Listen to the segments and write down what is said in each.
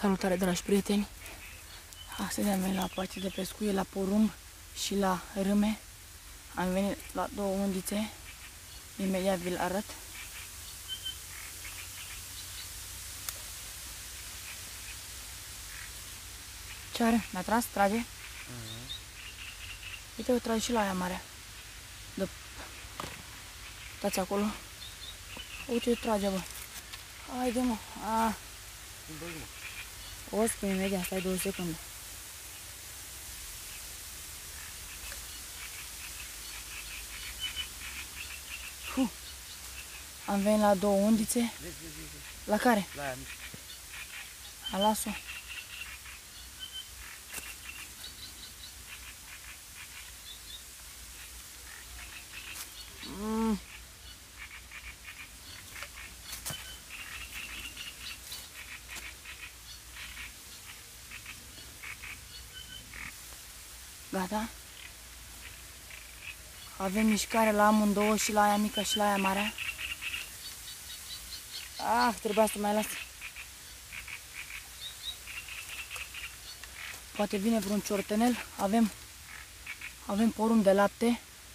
Salutare, dragi prieteni! Astăzi am venit la poate de pescuit, la porumb și la râme. Am venit la două undițe. Imediat vi-l arăt. Ce are? Mi-a tras? Trage? Uite, o trage și la aia mare. Uitați acolo. Uite, trage, bă. Haide, mă. O spun imediat, stai 2 secunde. Am venit la două undițe. La care? La aia mică. A, las-o. Gata? Avem mișcare la amândouă, și la aia mică și la aia mare. Trebuia să mai las. Poate vine vreun ciortenel. Avem porumb de lapte.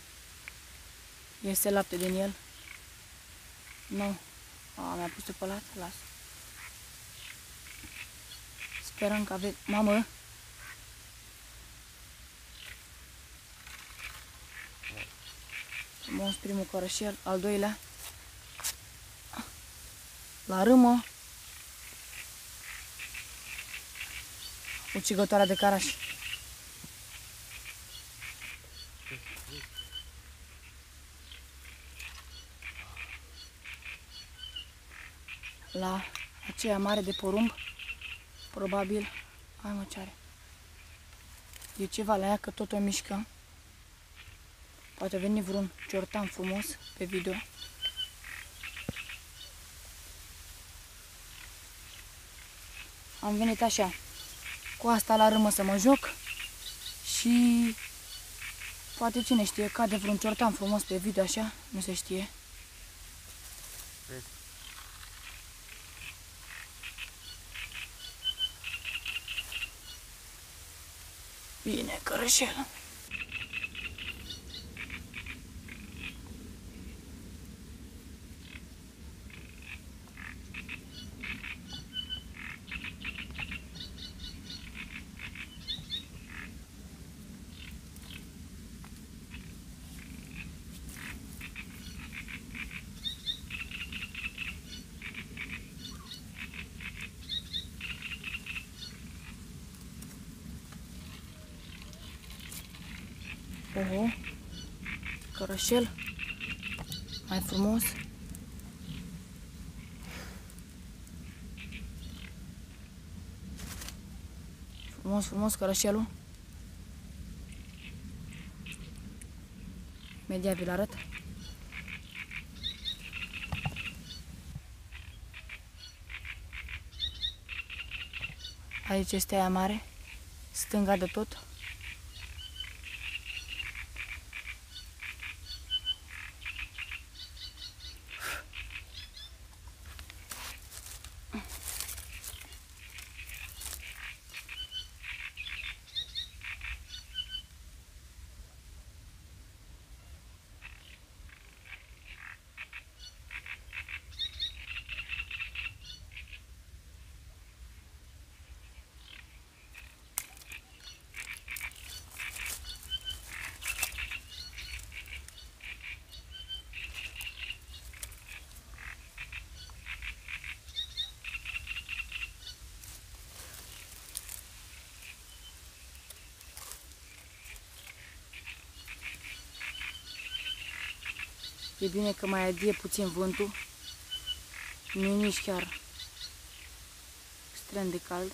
Este lapte din el. Nu. Mi-a pus pe lat. Las. Sperăm că avem... Mamă! Frumos primul cărășel, al doilea. La râmă. Ucigătoarea de caraș. La aceea mare de porumb. Probabil. Hai, mă, ce are? E ceva la ea, că tot o mișcă. Poate veni vreun ciortan frumos pe video. Am venit așa, cu asta la râmă să mă joc. Și poate cine știe, cade vreun ciortan frumos pe video așa, nu se știe. Bine, cărășel. Oho, cărășel, mai frumos. Frumos cărășelul. Imediat vi-l arăt. Aici este aia mare, stânga de tot. E bine că mai adie puțin vântul. Nu e nici chiar extrem de cald.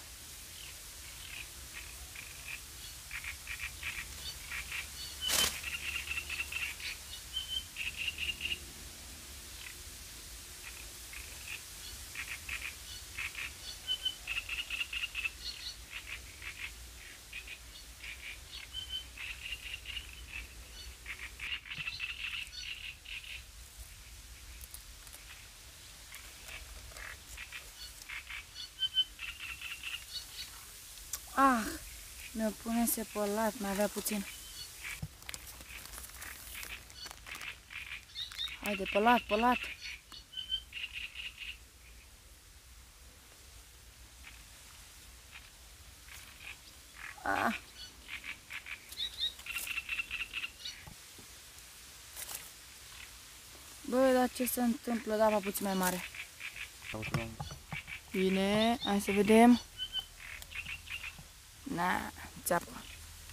Ah! Mi-o punese pe lat, mai avea puțin. Haide, pe lat, pe lat. Ah! Bă, dar ce se întâmplă? Da, puțin mai mare. Bine, hai să vedem. Na, țeapă.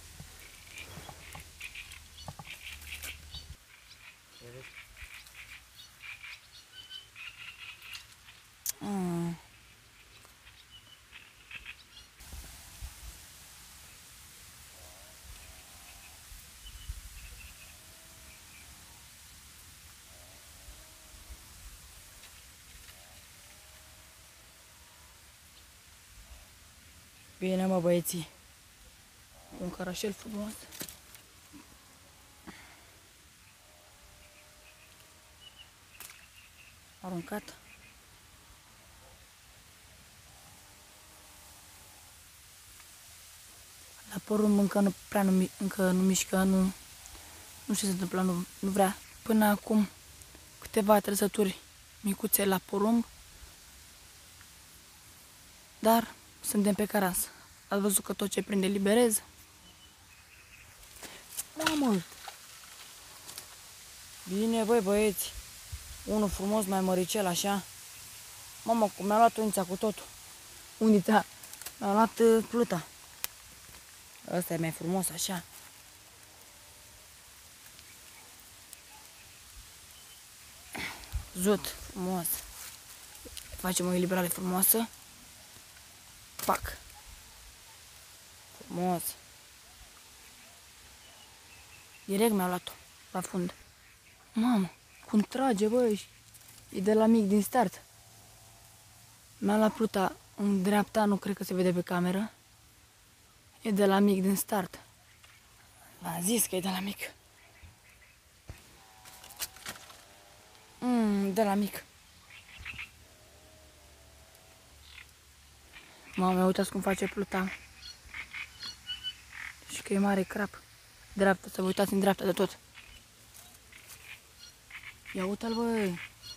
Bine, mă, băieții. Un carașel frumos. Aruncat. La porumb încă nu mișcă, nu știu ce se întâmplă, nu vrea. Până acum câteva trăsături micuțe la porumb, dar suntem pe caras. Ați văzut că tot ce prinde liberez? Mamă! Bine, băi, băieți. Unul frumos, mai măricel, așa. Mamă, cum mi-a luat unița cu totul. Unița. Mi-a luat pluta. Ăsta e mai frumos, așa. Zut, frumos. Facem o eliberare frumoasă. Pac. Frumos. Direct mi-a luat-o la fund. Mamă, cum trage, băi. E de la mic din start. Mi-a luat pluta în dreapta, nu cred că se vede pe cameră. E de la mic din start. V-am zis că e de la mic. De la mic. Mamă, uitați cum face pluta. Și că e mare crap. Dreapta, să vă uitați în dreapta de tot. Ia uite-l, băi.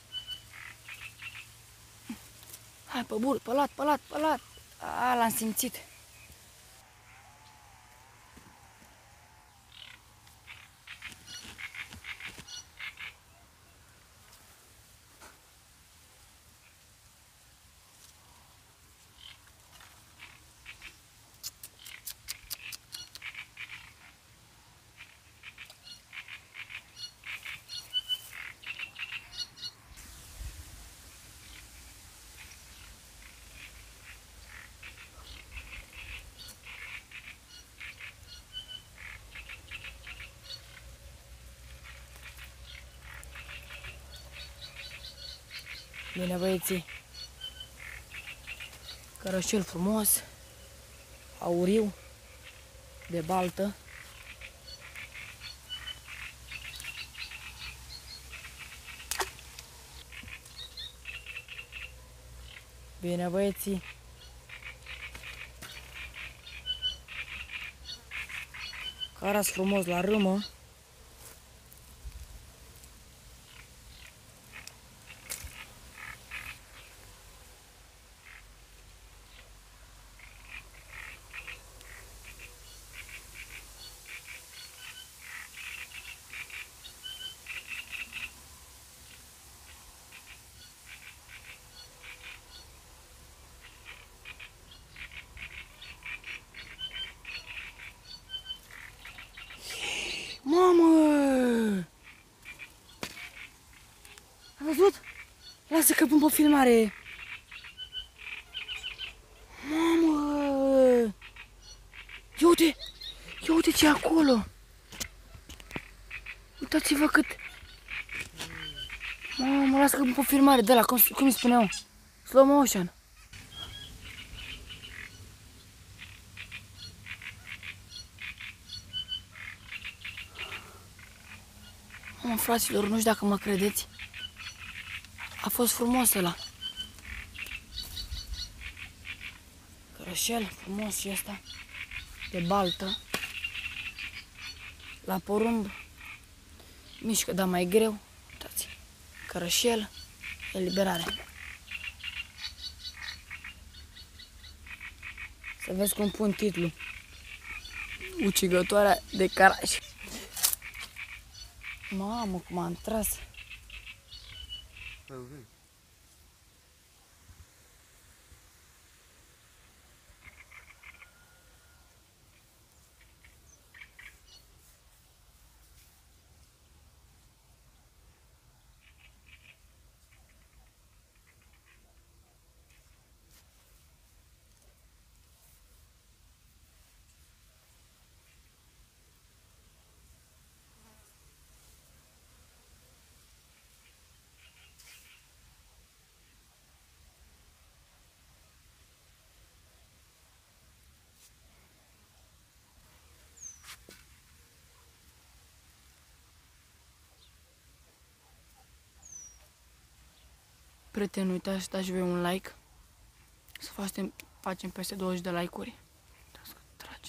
Hai, pe bur, pe lat, pe lat, pe lat. A, l-am simțit. Bine, băieții. Cărășel frumos, auriu, de baltă. Bine, băieții. Caras frumos la râmă. Mamă! Ai văzut? Lasă că pun pe filmare. Mamă! Ia uite! Ia uite ce e acolo! Uitați-vă cât... Mamă, lasă că pun pe filmare de la, cum îi spuneau? Slow motion. Mamă, fraților, nu știu dacă mă credeți. A fost frumos ăla. Cărășel frumos și ăsta, de baltă. La porumb mișcă, dar mai greu. Uitați, cărășel, eliberare. Să vezi cum pun titlul. Ucigătoarea de carași. Mamă, cum am tras. Prieteni, uitați să dați voi un like. Să facem peste 20 de like-uri. Trage.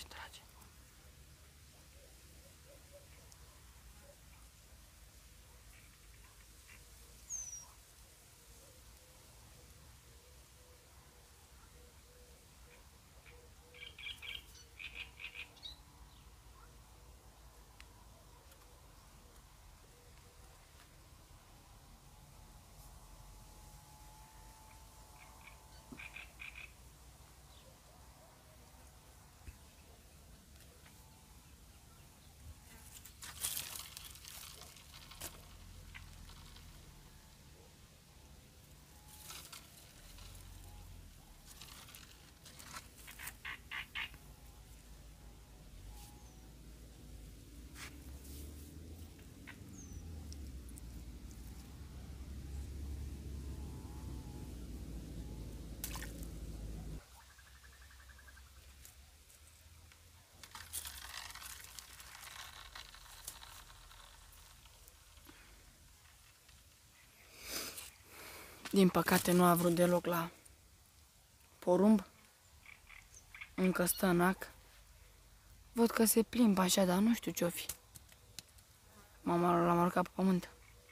Din păcate nu a vrut deloc la porumb. Încă stă în ac. Văd că se plimbă așa, dar nu știu ce-o fi. Mama l-a marcat pe pământ.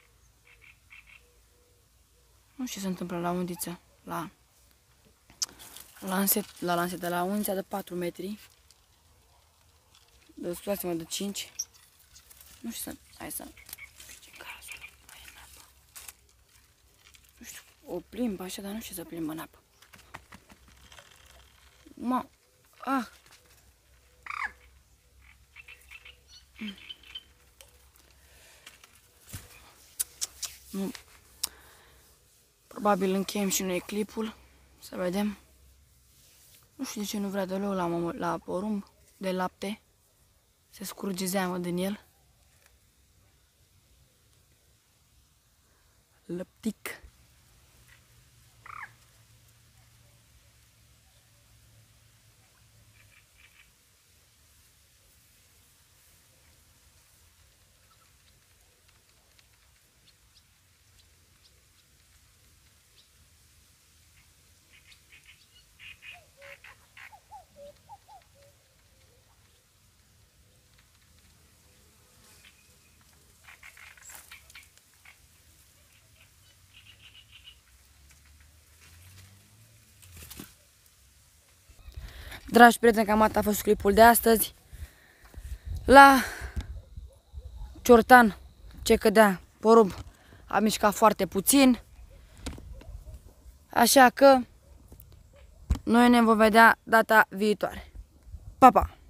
Nu știu ce se întâmplă la undiță. La lansetă, la undița de 4 metri. Scuzați-mă, de 5. Nu știu să... Hai să... Nu știu, o plimbă așa, dar nu știu să plimbă în apă. Nu. Probabil încheiem și noi clipul. Să vedem. Nu știu de ce nu vrea deloc la porumb de lapte. Se scurge zeamă din el. Lăptic. Dragi prieteni, cam atât a fost clipul de astăzi. La Ciortan, ce cădea porumb, a mișcat foarte puțin. Așa că noi ne vom vedea data viitoare. Pa, pa!